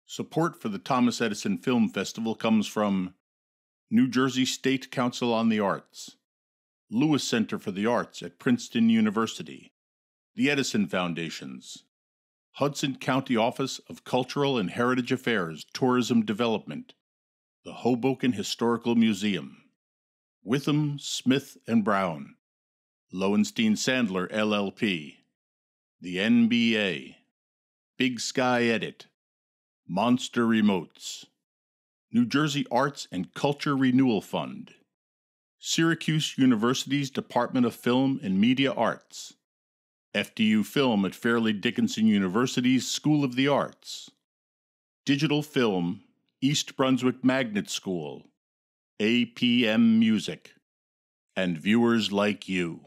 Support for the Thomas Edison Film Festival comes from New Jersey State Council on the Arts, Lewis Center for the Arts at Princeton University, the Edison Foundations, Hudson County Office of Cultural and Heritage Affairs Tourism Development, the Hoboken Historical Museum, Witham, Smith and Brown, Lowenstein Sandler, LLP, the NBA, Big Sky Edit, Monster Remotes, New Jersey Arts and Culture Renewal Fund, Syracuse University's Department of Film and Media Arts, FDU Film at Fairleigh Dickinson University's School of the Arts, Digital Film, East Brunswick Magnet School, APM Music, and viewers like you.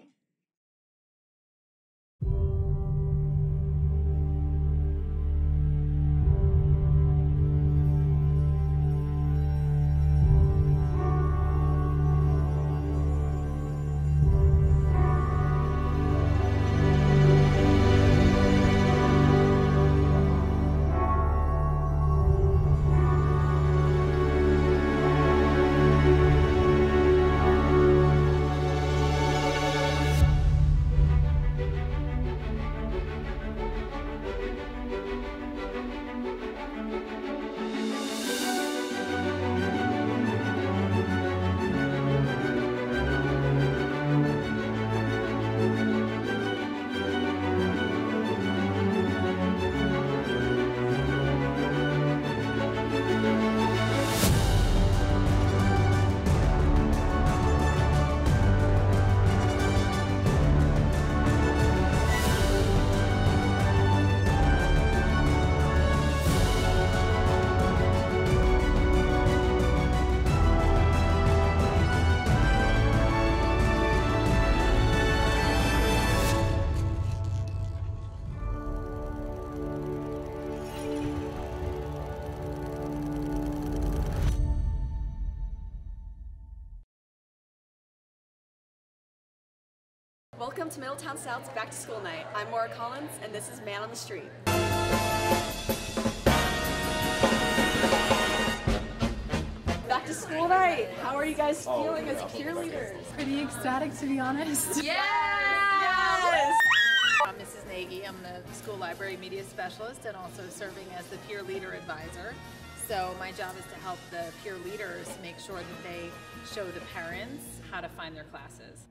Welcome to Middletown South's Back to School Night. I'm Maura Collins, and this is Man on the Street. Back to school night. How are you guys feeling as cheerleaders? Pretty ecstatic, to be honest. Yes! I'm Mrs. Nagy. I'm the school library media specialist and also serving as the peer leader advisor. So my job is to help the peer leaders make sure that they show the parents how to find their classes.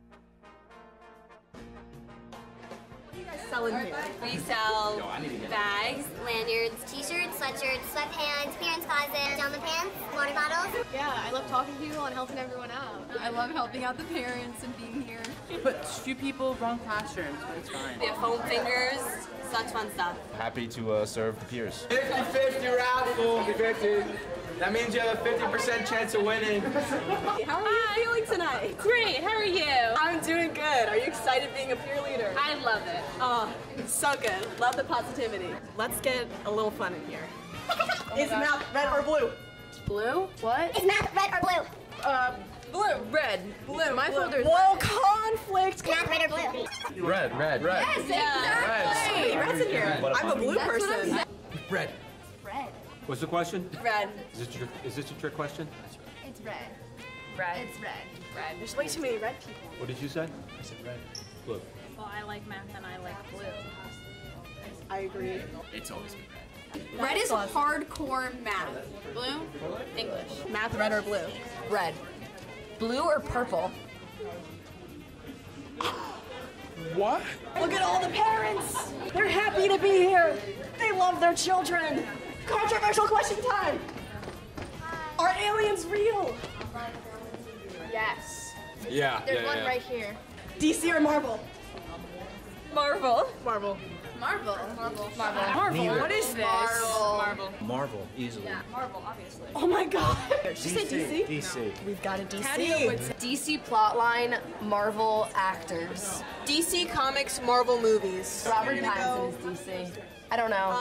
What do you guys sell in here? We sell bags, lanyards, t-shirts, sweatshirts, sweatpants, parents' closet, pajama pants, water bottles. Yeah, I love talking to people and helping everyone out. I love helping out the parents and being here. Put few people, wrong classrooms, but it's fine. We have foam fingers, such fun stuff. Happy to serve the peers. 50-50 raffle, 50. That means you have a 50% chance of winning. How are you feeling tonight? Great, how are you? I'm doing good. Are you excited being a peer leader? I love it. Oh, so good. Love the positivity. Let's get a little fun in here. Is math red or blue? Blue? What? Is math red or blue? Blue. Red. Blue. My folder's Whoa, conflict! Math red or blue? Red. Yes, exactly. Red's in here. I'm a blue person. Red. Red. What's the question? Red. Is this a trick question? It's red. Red. It's red. Red. There's way too many red people. What did you say? I said red. Blue. Well, I like math and I like blue. I agree. It's always been red. Red is hardcore math. Blue, English. Math red or blue? Red. Blue or purple? What? Look at all the parents! They're happy to be here! They love their children! Controversial question time! Are aliens real? Yes. Yeah. There's one right here. DC or Marvel? Marvel. Marvel. Marvel. What is this? Marvel, easily. Yeah, Marvel, obviously. Oh my god! Did you say DC? DC. We've got a DC. DC plotline, Marvel actors. DC Comics, Marvel movies. Robert Pattinson is DC. I don't know.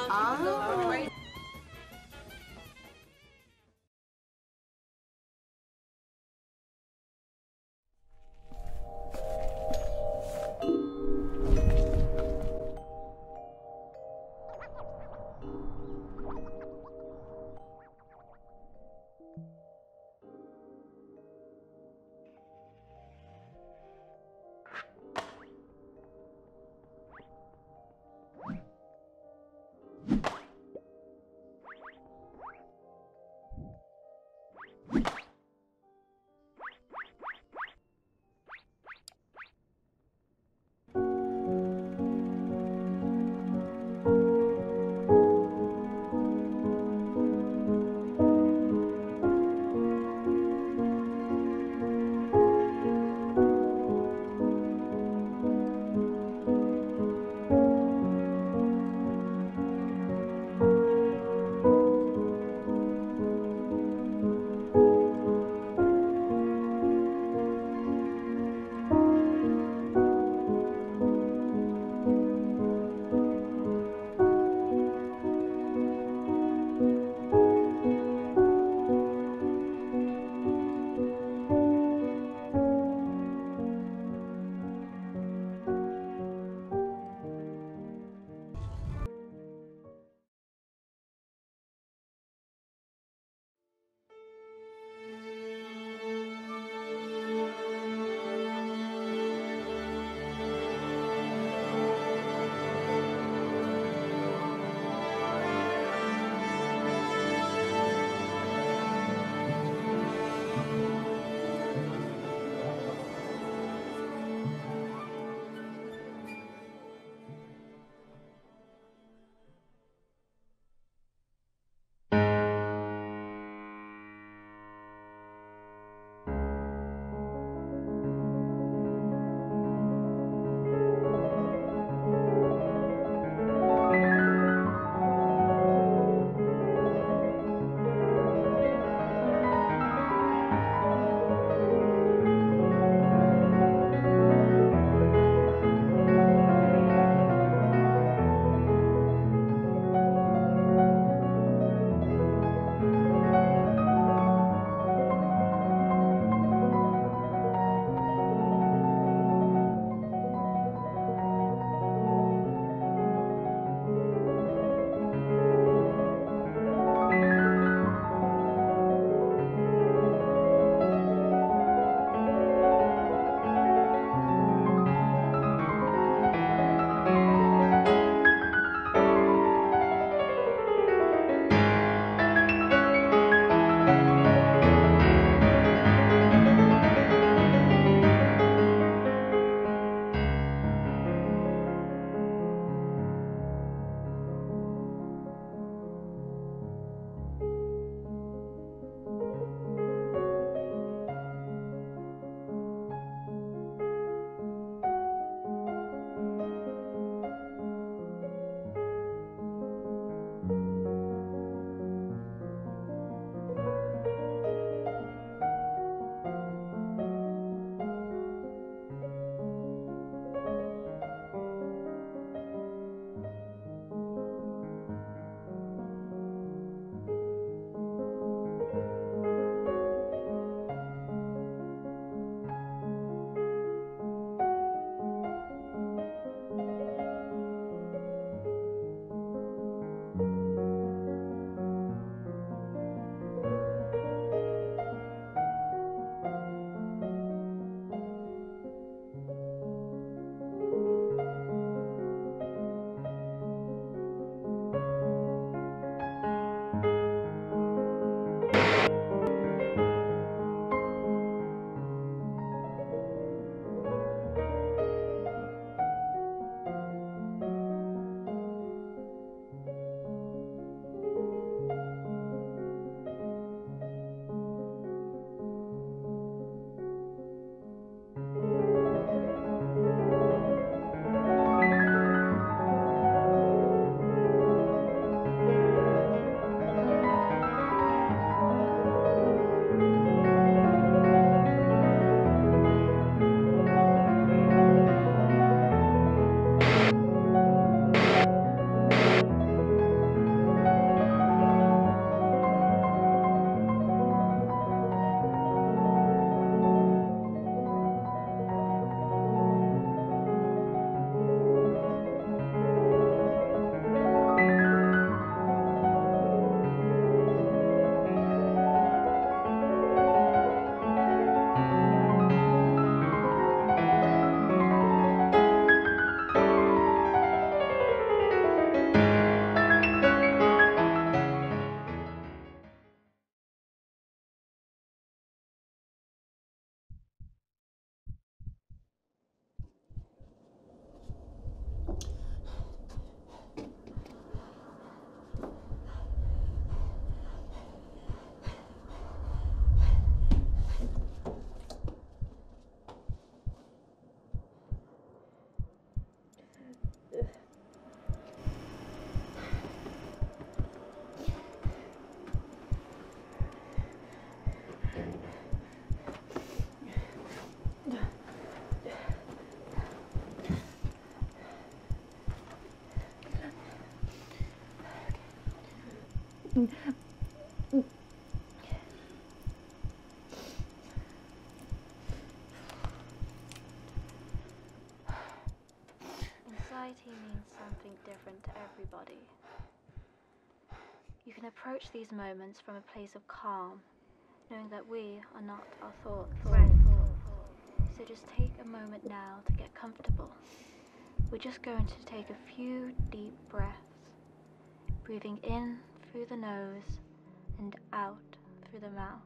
Anxiety means something different to everybody. You can approach these moments from a place of calm, knowing that we are not our thoughts. So just take a moment now to get comfortable. We're just going to take a few deep breaths, breathing in through the nose and out through the mouth.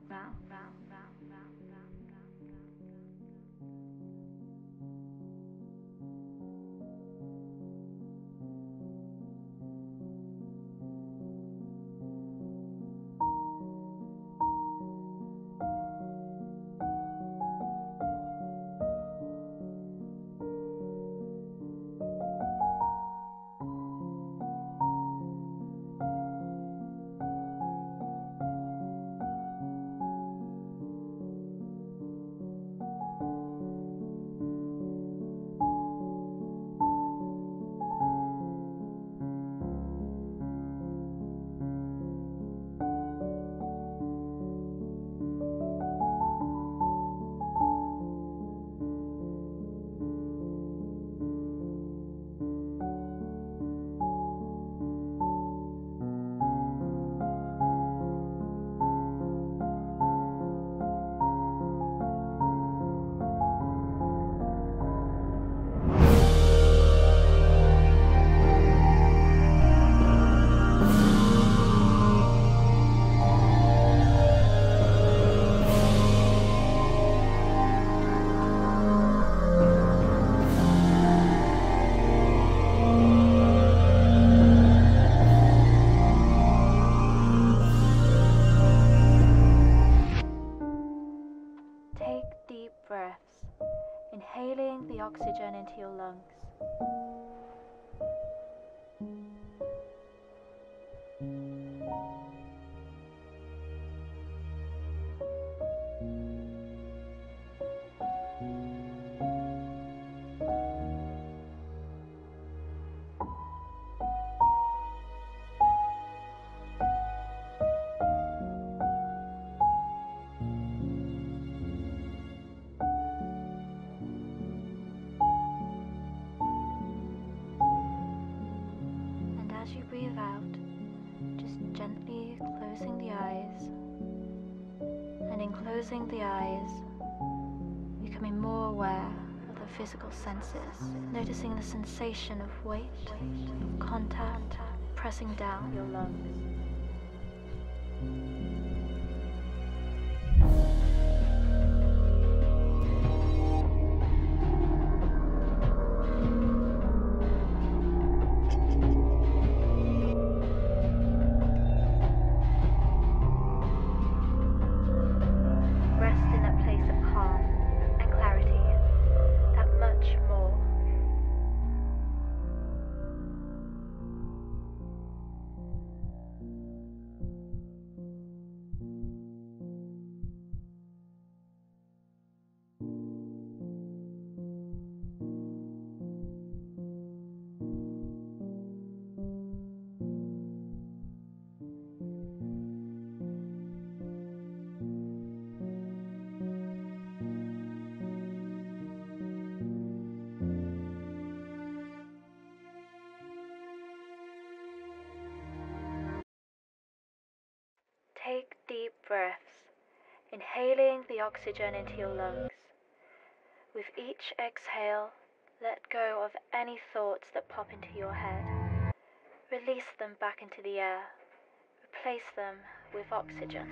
Take deep breaths, inhaling the oxygen into your lungs. And as you breathe out, just gently closing the eyes. And in closing the eyes, becoming more aware of the physical senses, noticing the sensation of weight, of contact, pressing down your lungs. Rest in that place of calm and clarity, that much more. Take deep breaths, inhaling the oxygen into your lungs. With each exhale, let go of any thoughts that pop into your head. Release them back into the air. Replace them with oxygen.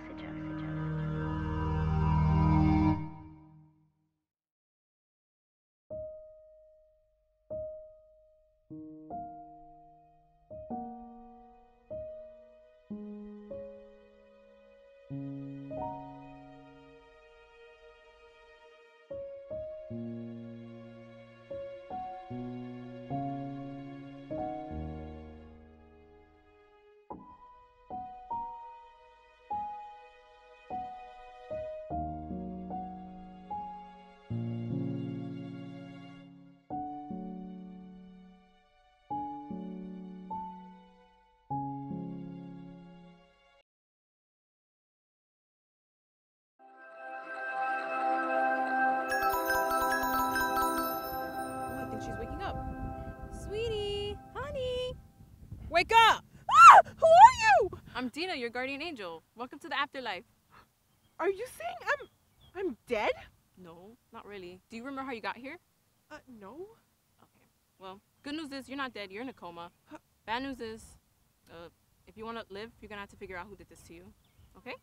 Wake up! Ah! Who are you? I'm Dina, your guardian angel. Welcome to the afterlife. Are you saying I'm dead? No, not really. Do you remember how you got here? No. Okay. Well, good news is you're not dead. You're in a coma. Bad news is, if you want to live, you're gonna have to figure out who did this to you. Okay?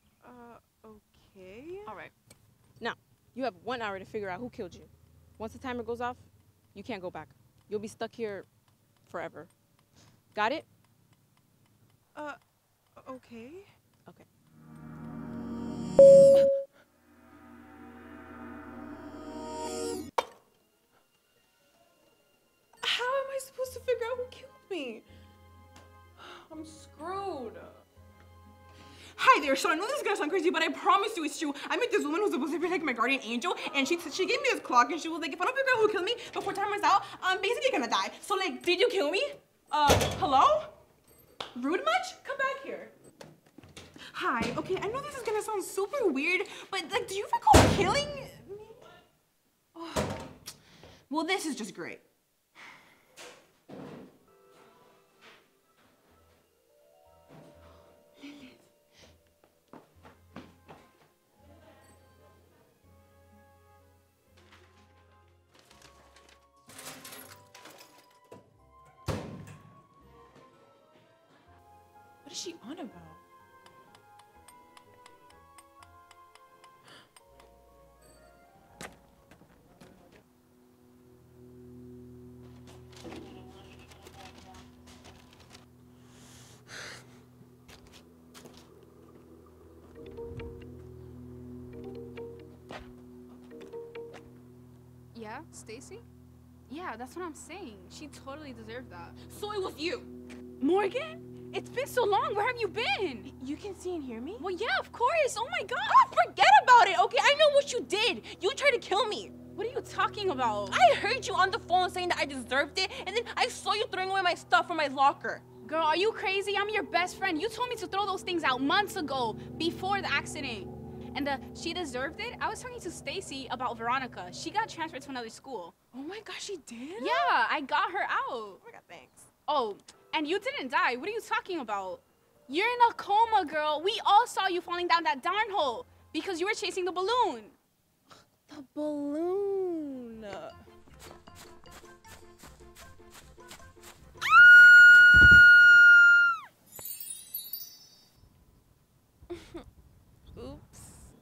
Okay. All right. Now, you have 1 hour to figure out who killed you. Once the timer goes off, you can't go back. You'll be stuck here forever. Got it? Okay. Okay. How am I supposed to figure out who killed me? I'm screwed. Hi there, so I know this is gonna sound crazy, but I promise you it's true. I met this woman who's supposed to be like my guardian angel, and she gave me this clock, and she was like, if I don't figure out who killed me before time runs out, I'm basically gonna die. So like, did you kill me? Hello? Rude much? Come back here. Hi, okay, I know this is gonna sound super weird, but like, do you recall killing me? Oh. Well, this is just great. What is she on about? Yeah, Stacy? Yeah, that's what I'm saying. She totally deserved that. So it was you. Morgan? It's been so long. Where have you been? You can see and hear me? Well, yeah, of course. Oh my god. Oh, forget about it, okay? I know what you did. You tried to kill me. What are you talking about? I heard you on the phone saying that I deserved it, and then I saw you throwing away my stuff from my locker. Girl, are you crazy? I'm your best friend. You told me to throw those things out months ago, before the accident. And she deserved it? I was talking to Stacy about Veronica. She got transferred to another school. Oh my gosh, she did? Yeah, I got her out. Oh my god, thanks. Oh, and you didn't die. What are you talking about? You're in a coma, girl. We all saw you falling down that darn hole because you were chasing the balloon. The balloon. Oops.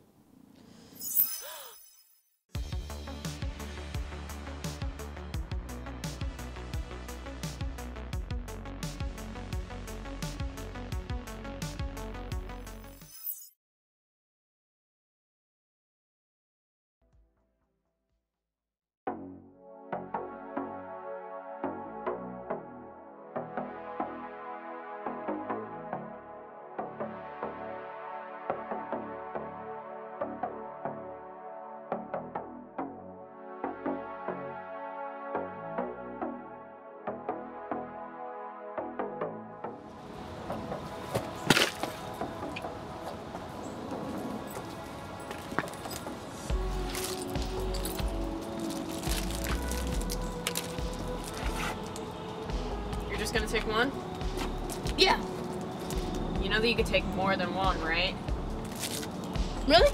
Just gonna take one? Yeah. You know that you could take more than one, right? Really?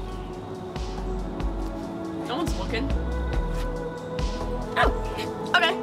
No one's looking. Oh, okay.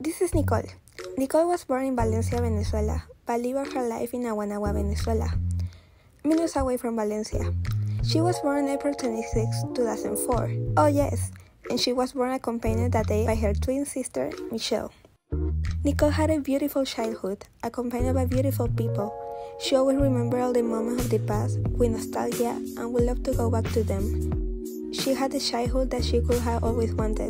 This is Nicole. Nicole was born in Valencia, Venezuela, but lived her life in Aguanagua, Venezuela, minutes away from Valencia. She was born on April 26, 2004. Oh yes, and she was born accompanied that day by her twin sister, Michelle. Nicole had a beautiful childhood, accompanied by beautiful people. She always remembered all the moments of the past with nostalgia and would love to go back to them. She had a childhood that she could have always wanted.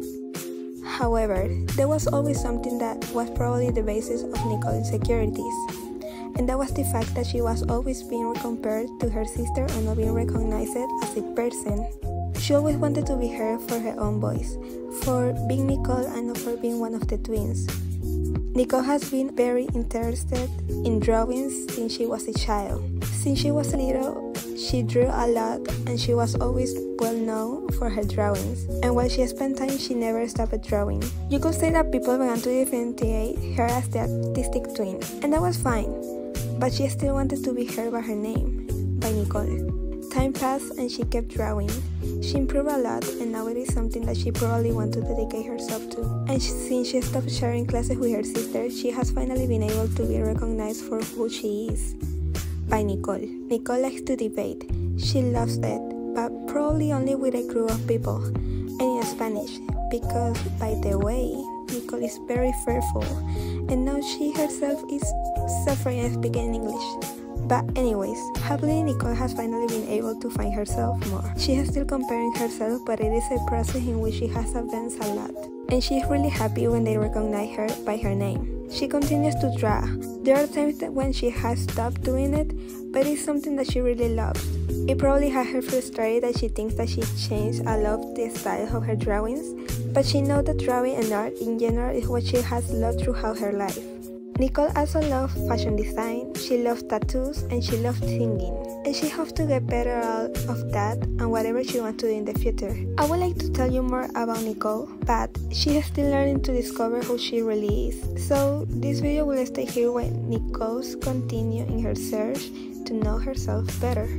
However, there was always something that was probably the basis of Nicole's insecurities, and that was the fact that she was always being compared to her sister and not being recognized as a person. She always wanted to be heard for her own voice, for being Nicole and not for being one of the twins. Nicole has been very interested in drawings since she was a child. Since she was little, she drew a lot and she was always well known for her drawings. And while she spent time, she never stopped drawing. You could say that people began to differentiate her as the artistic twin, and that was fine. But she still wanted to be heard by her name, by Nicole. Time passed and she kept drawing. She improved a lot, and now it is something that she probably wants to dedicate herself to. And since she stopped sharing classes with her sister, she has finally been able to be recognized for who she is, by Nicole. Nicole likes to debate. She loves it, but probably only with a group of people, and in Spanish, because, by the way, Nicole is very fearful, and now she herself is suffering and speaking English. But anyways, happily Nicole has finally been able to find herself more. She is still comparing herself, but it is a process in which she has advanced a lot. And she is really happy when they recognize her by her name. She continues to draw. There are times that when she has stopped doing it, but it's something that she really loves. It probably had her frustrated that she thinks that she changed a lot of the style of her drawings, but she knows that drawing and art in general is what she has loved throughout her life. Nicole also loves fashion design, she loves tattoos, and she loves singing. And she hopes to get better out of that and whatever she wants to do in the future. I would like to tell you more about Nicole, but she is still learning to discover who she really is. So this video will stay here when Nicole's continue in her search to know herself better.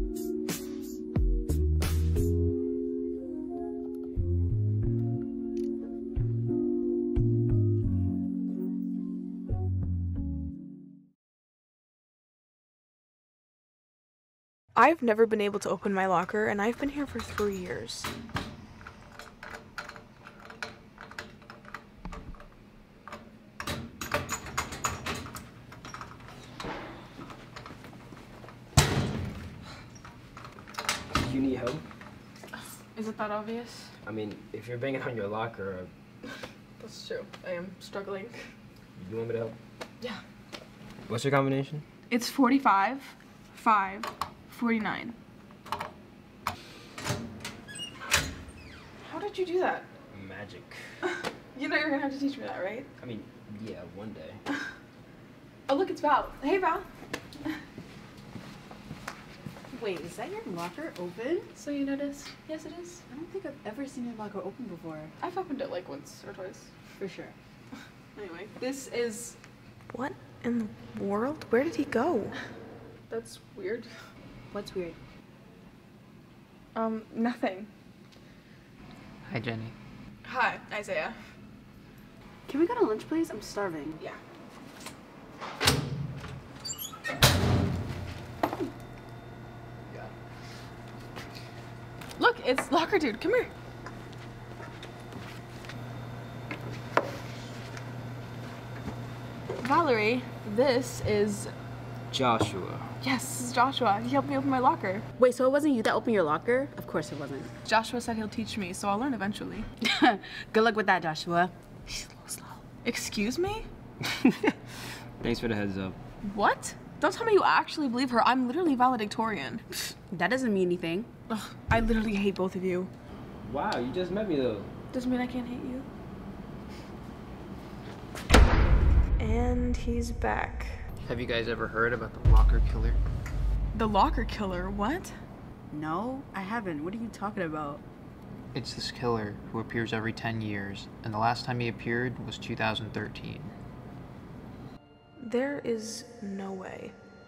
I've never been able to open my locker, and I've been here for 3 years. You need help? Is it that obvious? I mean, if you're banging on your locker, That's true. I am struggling. you want me to help? Yeah. What's your combination? It's 45, 5, 49. How did you do that? Magic. You know you're gonna have to teach me that, right? I mean, yeah, one day. Oh, look, it's Val. Hey, Val. Wait, is that your locker open? So you noticed? Yes, it is. I don't think I've ever seen your locker open before. I've opened it like once or twice. For sure. Anyway, this is... What in the world? Where did he go? That's weird. What's weird? Nothing. Hi, Jenny. Hi, Isaiah. Can we go to lunch, please? I'm starving. Yeah. Look, it's Locker Dude. Come here. Valerie, this is... Joshua. Yes, this is Joshua. He helped me open my locker. Wait, so it wasn't you that opened your locker? Of course it wasn't. Joshua said he'll teach me, so I'll learn eventually. Good luck with that, Joshua. She's a little slow. Excuse me? Thanks for the heads up. What? Don't tell me you actually believe her. I'm literally valedictorian. That doesn't mean anything. Ugh, I literally hate both of you. Wow, you just met me though. Doesn't mean I can't hate you. And he's back. Have you guys ever heard about the locker killer? The locker killer? What? No, I haven't. What are you talking about? It's this killer who appears every 10 years, and the last time he appeared was 2013. There is no way.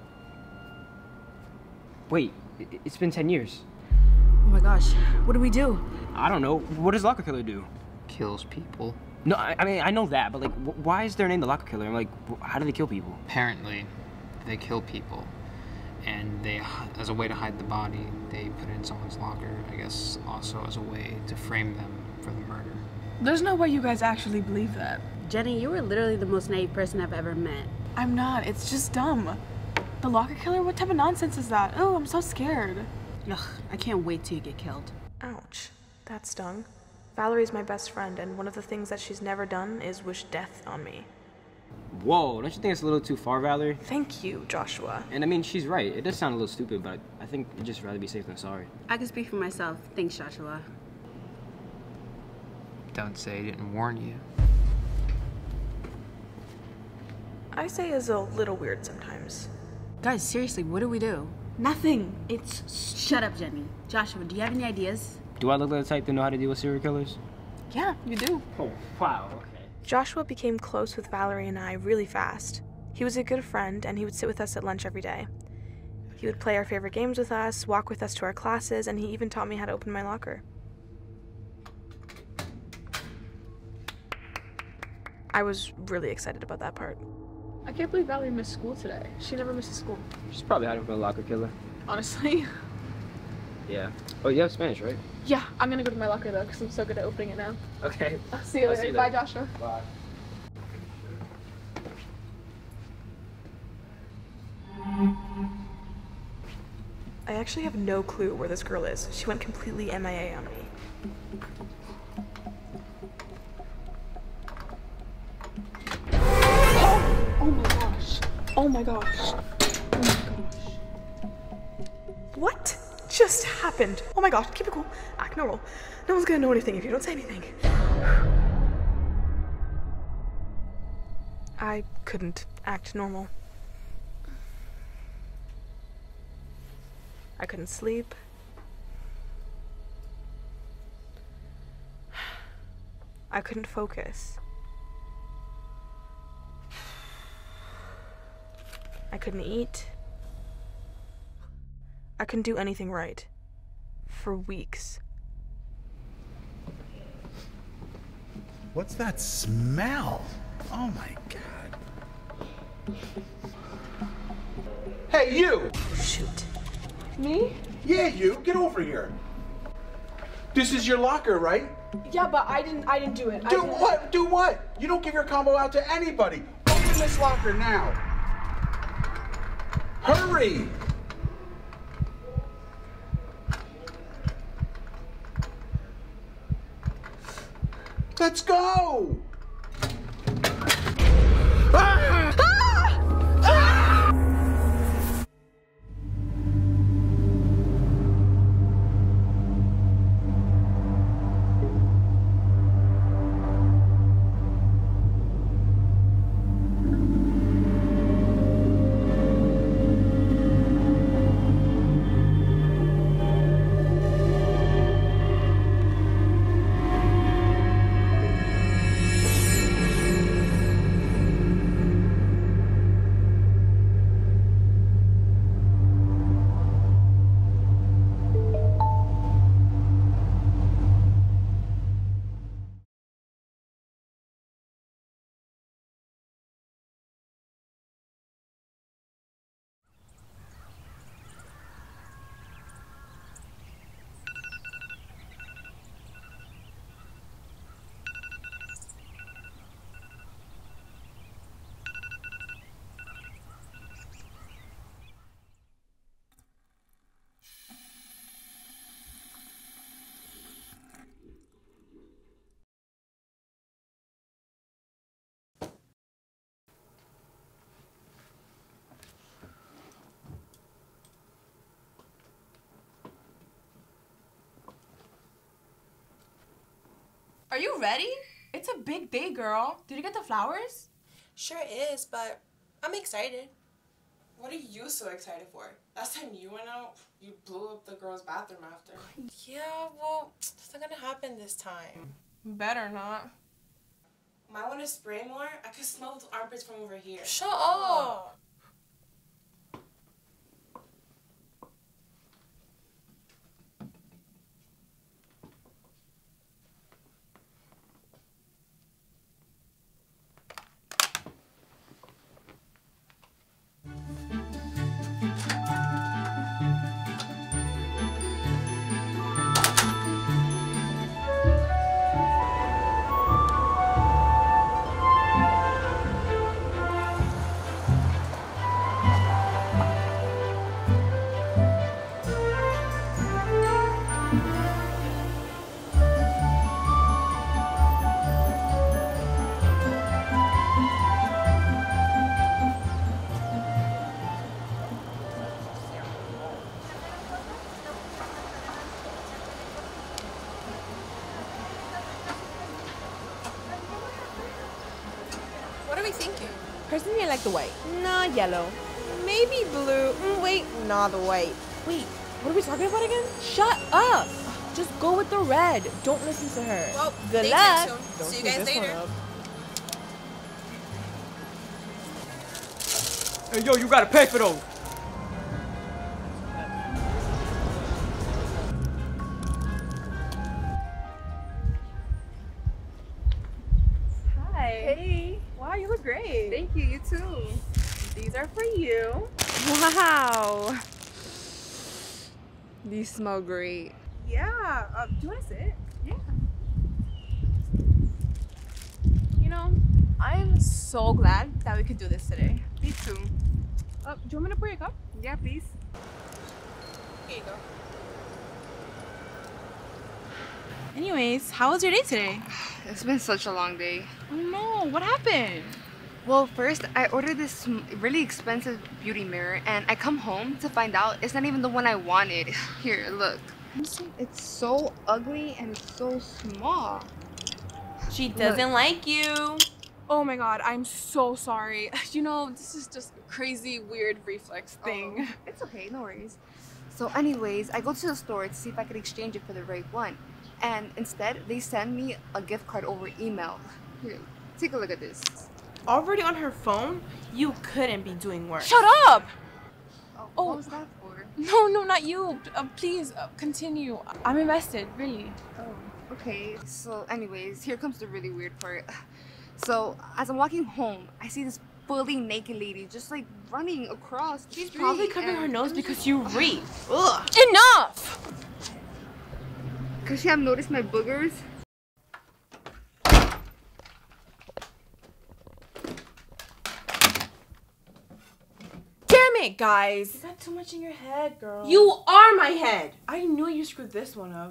Wait, it's been 10 years. Oh my gosh, what do we do? I don't know. What does locker killer do? Kills people. No, I mean, I know that, but like, why is their name the Locker Killer? Like, how do they kill people? Apparently, they kill people, and they, as a way to hide the body, they put it in someone's locker. I guess also as a way to frame them for the murder. There's no way you guys actually believe that. Jenny, you were literally the most naive person I've ever met. I'm not. It's just dumb. The Locker Killer? What type of nonsense is that? Oh, I'm so scared. Ugh, I can't wait till you get killed. Ouch. That stung. Valerie's my best friend, and one of the things that she's never done is wish death on me. Whoa, don't you think it's a little too far, Valerie? Thank you, Joshua. And I mean, she's right. It does sound a little stupid, but I think you'd just rather be safe than sorry. I can speak for myself. Thanks, Joshua. Don't say I didn't warn you. I say is a little weird sometimes. Guys, seriously, what do we do? Nothing. Shut up, Jenny. Joshua, do you have any ideas? Do I look like the type to know how to deal with serial killers? Yeah, you do. Oh, wow, okay. Joshua became close with Valerie and I really fast. He was a good friend, and he would sit with us at lunch every day. He would play our favorite games with us, walk with us to our classes, and he even taught me how to open my locker. I was really excited about that part. I can't believe Valerie missed school today. She never misses school. She's probably hiding from a locker killer. Honestly. Yeah. Oh, you have Spanish, right? Yeah, I'm gonna go to my locker though, because I'm so good at opening it now. Okay. I'll see you later. Bye, Joshua. Bye. I actually have no clue where this girl is. She went completely MIA on me. Oh my gosh. Oh my gosh. Oh my gosh. What just happened? Oh my gosh, keep it cool. Act normal. No one's gonna know anything if you don't say anything. I couldn't act normal. I couldn't sleep. I couldn't focus. I couldn't eat. I couldn't do anything right. For weeks. What's that smell? Oh my God. Hey, you! Shoot. Me? Yeah, you. Get over here. This is your locker, right? Yeah, but I didn't do it. Do what? Do what? You don't give your combo out to anybody. Open this locker now. Hurry! Let's go! Ah! Are you ready? It's a big day, girl. Did you get the flowers? Sure is, but I'm excited. What are you so excited for? Last time you went out, you blew up the girl's bathroom after. Yeah, well, it's not gonna happen this time. Better not. Might want to spray more? I could smell the armpits from over here. Shut up! Thank you. Personally, I like the white. Nah, yellow. Maybe blue. Wait, nah, the white. Wait, what are we talking about again? Shut up! Just go with the red. Don't listen to her. Well, good stay luck. tuned soon. Don't See you screw guys this one later. up. Hey, yo, you gotta pay for those. Hi. Hey. Wow, you look great. Thank you, you too. These are for you. Wow. These smell great. Yeah. Do you want to sit? Yeah. You know, I'm so glad that we could do this today. Me too. Do you want me to pour your cup? Yeah, please. Here you go. Anyways, how was your day today? It's been such a long day. Oh no, what happened? Well, first I ordered this really expensive beauty mirror and I come home to find out it's not even the one I wanted. Here, look. It's so ugly and it's so small. She doesn't like you. Oh my god, I'm so sorry. You know, this is just a crazy, weird reflex thing. Oh, it's okay, no worries. So anyways, I go to the store to see if I could exchange it for the right one. And instead, they send me a gift card over email. Here, take a look at this. Already on her phone? You couldn't be doing worse. Shut up! Oh, what was that for? No, not you. Please, continue. I'm invested, really. Oh, okay. So anyways, here comes the really weird part. So as I'm walking home, I see this fully naked lady just like running across the She's street, probably covering her nose because you read. Ugh. Enough! Could she have noticed my boogers? Damn it, guys! You got too much in your head, girl. You are my head! I knew you screwed this one up.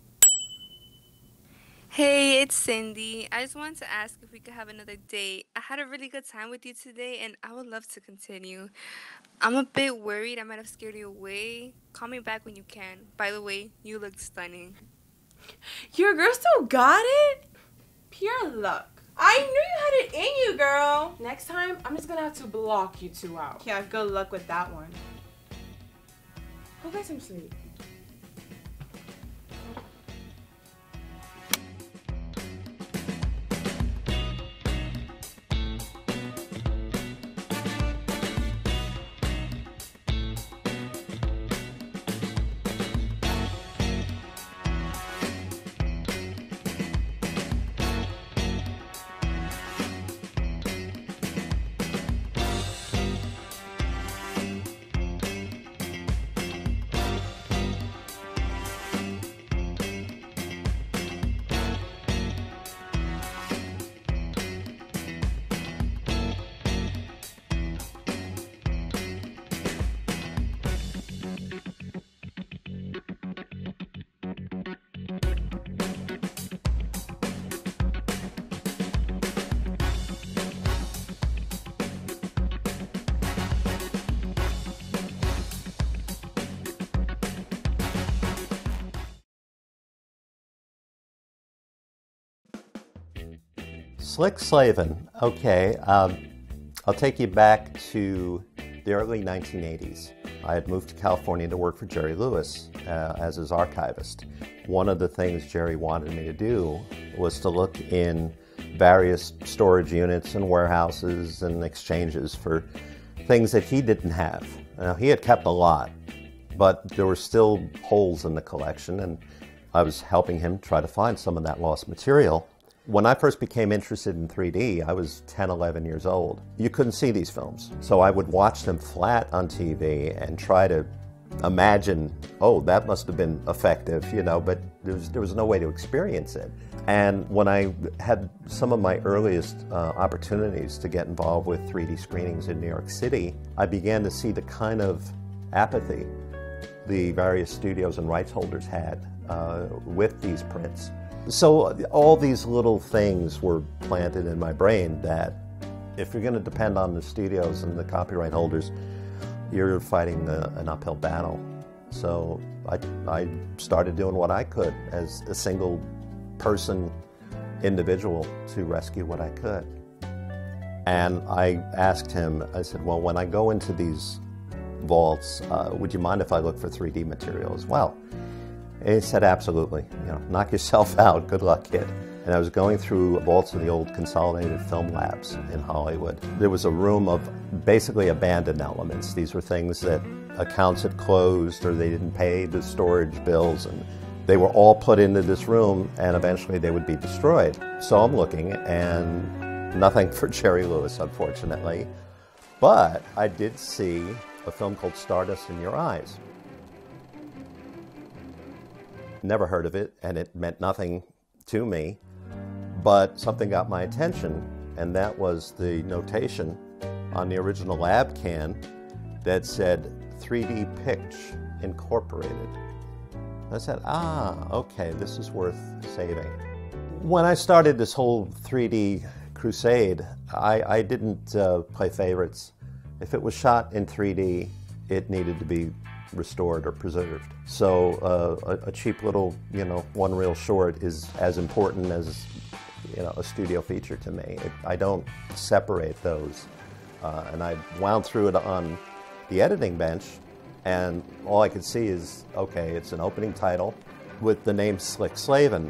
Hey, it's Cindy. I just wanted to ask if we could have another date. I had a really good time with you today and I would love to continue. I'm a bit worried I might have scared you away. Call me back when you can. By the way, you look stunning. Your girl still got it? Pure luck. I knew you had it in you, girl. Next time, I'm just gonna have to block you two out. Yeah, good luck with that one. Go get some sleep. Slick Slavin. Okay, I'll take you back to the early 1980s. I had moved to California to work for Jerry Lewis as his archivist. One of the things Jerry wanted me to do was to look in various storage units and warehouses and exchanges for things that he didn't have. Now, he had kept a lot, but there were still holes in the collection, and I was helping him try to find some of that lost material. When I first became interested in 3D, I was 10, 11 years old. You couldn't see these films, so I would watch them flat on TV and try to imagine, oh, that must have been effective, you know, but there was no way to experience it. And when I had some of my earliest opportunities to get involved with 3D screenings in New York City, I began to see the kind of apathy the various studios and rights holders had with these prints. So all these little things were planted in my brain that if you're going to depend on the studios and the copyright holders, you're fighting an uphill battle. So I started doing what I could as a single person individual to rescue what I could. And I asked him, I said, well, when I go into these vaults, would you mind if I look for 3D material as well? And he said, absolutely. You know, knock yourself out. Good luck, kid. And I was going through vaults of the old Consolidated Film Labs in Hollywood. There was a room of basically abandoned elements. These were things that accounts had closed or they didn't pay the storage bills, and they were all put into this room and eventually they would be destroyed. So I'm looking and nothing for Jerry Lewis, unfortunately. But I did see a film called Stardust in Your Eyes. Never heard of it, and it meant nothing to me, but something got my attention, and that was the notation on the original lab can that said 3D Pitch Incorporated. I said, okay, this is worth saving. When I started this whole 3D crusade, I didn't play favorites. If it was shot in 3D, it needed to be restored or preserved. So a cheap little, one reel short is as important as, a studio feature to me. I don't separate those. And I wound through it on the editing bench, and all I could see is, okay, it's an opening title with the name Slick Slavin.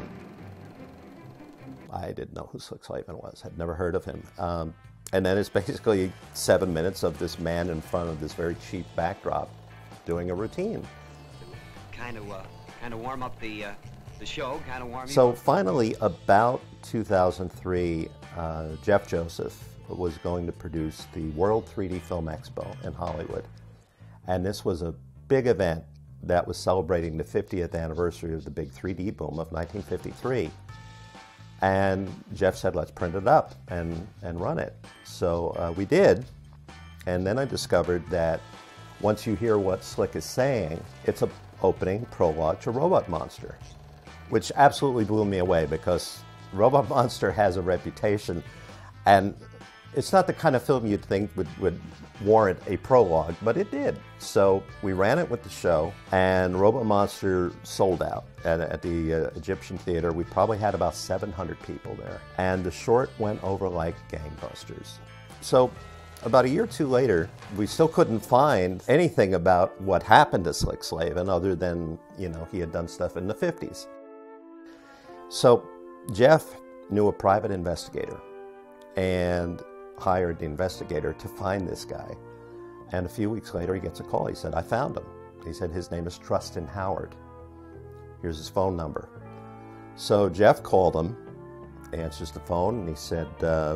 I didn't know who Slick Slavin was. I'd never heard of him. And then it's basically 7 minutes of this man in front of this very cheap backdrop doing a routine. Kind of warm up the show, kind of warm you So up. finally, about 2003, Jeff Joseph was going to produce the World 3D Film Expo in Hollywood. And this was a big event that was celebrating the 50th anniversary of the big 3D boom of 1953. And Jeff said, let's print it up and run it. So we did. And then I discovered that once you hear what Slick is saying, it's an opening prologue to Robot Monster, which absolutely blew me away because Robot Monster has a reputation, and it's not the kind of film you'd think would warrant a prologue, but it did. So we ran it with the show, and Robot Monster sold out at the Egyptian Theater. We probably had about 700 people there, and the short went over like gangbusters. So about a year or two later, we still couldn't find anything about what happened to Slick Slavin other than, he had done stuff in the 50s. So Jeff knew a private investigator and hired the investigator to find this guy. And a few weeks later, he gets a call. He said, I found him. He said, his name is Trustin Howard. Here's his phone number. So Jeff called him, answers the phone, and he said,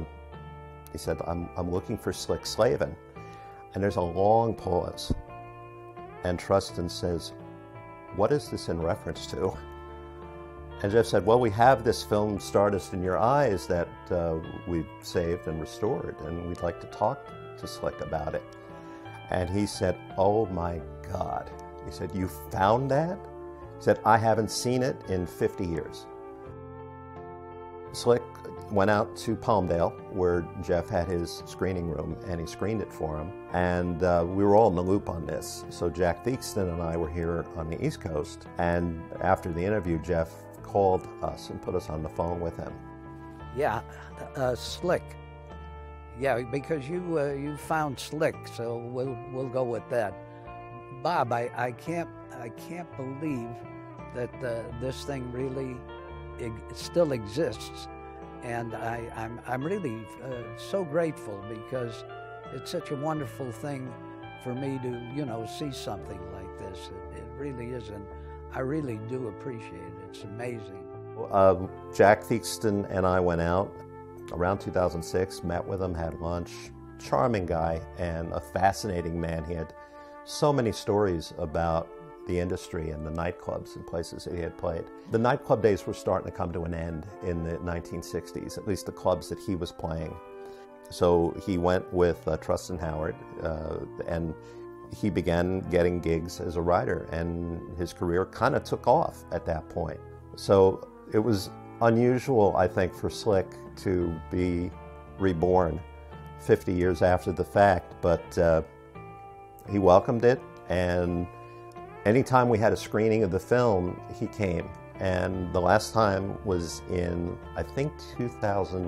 I'm looking for Slick Slavin. And there's a long pause. And Trustin says, what is this in reference to? And Jeff said, well, we have this film, Stardust in Your Eyes, that we've saved and restored, and we'd like to talk to Slick about it. And he said, oh my God. He said, you found that? He said, I haven't seen it in 50 years. Slick went out to Palmdale, where Jeff had his screening room, and he screened it for him. And we were all in the loop on this. So Jack Theakston and I were here on the East Coast, and after the interview, Jeff called us and put us on the phone with him. Yeah, Slick. Yeah, because you found Slick, so we'll go with that. Bob, I can't believe that this thing really still exists, and I'm really so grateful because it's such a wonderful thing for me to see something like this. It really is, and I really do appreciate it. It's amazing. Jack Theakston and I went out around 2006, met with him, had lunch. Charming guy and a fascinating man. He had so many stories about the industry and the nightclubs and places that he had played. The nightclub days were starting to come to an end in the 1960s, at least the clubs that he was playing. So he went with Trustin Howard, and he began getting gigs as a writer, and his career kind of took off at that point. So it was unusual, I think, for Slick to be reborn 50 years after the fact, but he welcomed it, and anytime we had a screening of the film, he came. And the last time was in, I think, 2005.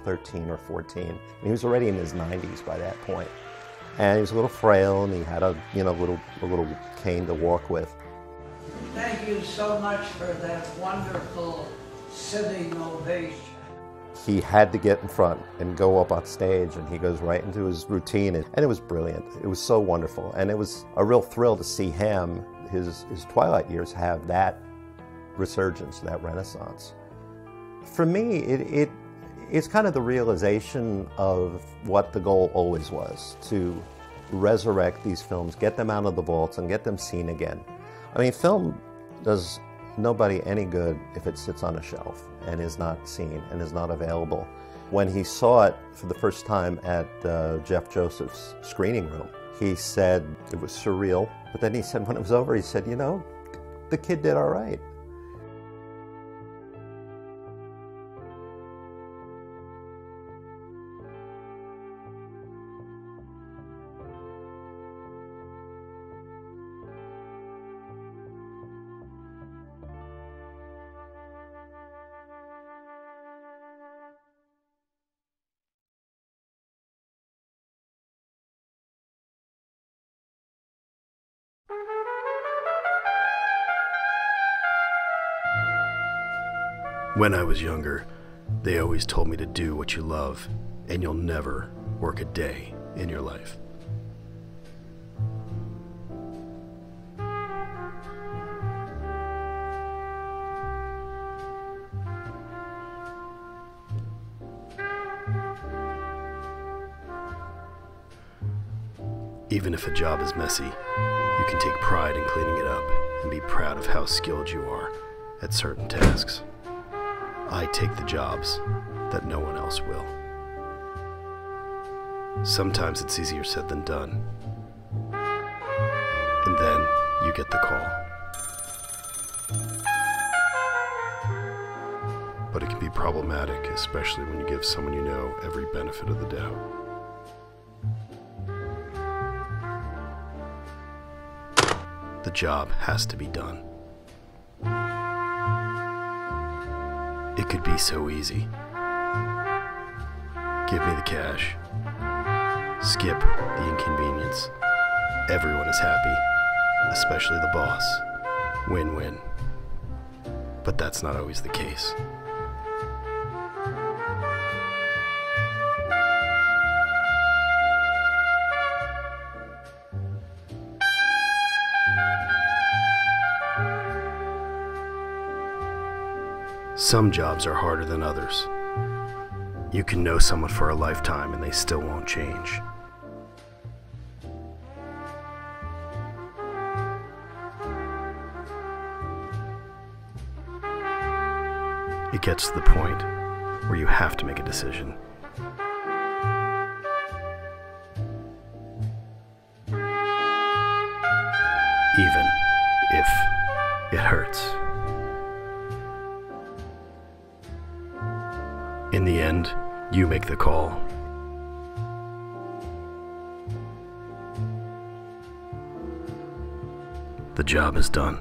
13 or 14. And he was already in his 90s by that point. And he was a little frail, and he had a little cane to walk with. Thank you so much for that wonderful sitting ovation. He had to get in front and go up on stage, and he goes right into his routine, and it was brilliant. It was so wonderful, and it was a real thrill to see him, his twilight years, have that resurgence, that renaissance. For me, it's kind of the realization of what the goal always was, to resurrect these films, get them out of the vaults, and get them seen again. I mean, film does nobody any good if it sits on a shelf and is not seen and is not available. When he saw it for the first time at Jeff Joseph's screening room, he said it was surreal, but then he said when it was over, he said, you know, the kid did all right. When I was younger, they always told me to do what you love, and you'll never work a day in your life. Even if a job is messy, you can take pride in cleaning it up and be proud of how skilled you are at certain tasks. I take the jobs that no one else will. Sometimes it's easier said than done. And then you get the call. But it can be problematic, especially when you give someone you know every benefit of the doubt. The job has to be done. It could be so easy. Give me the cash. Skip the inconvenience. Everyone is happy, especially the boss. Win-win. But that's not always the case. Some jobs are harder than others. You can know someone for a lifetime and they still won't change. It gets to the point where you have to make a decision. Even if it hurts. In the end, you make the call. The job is done.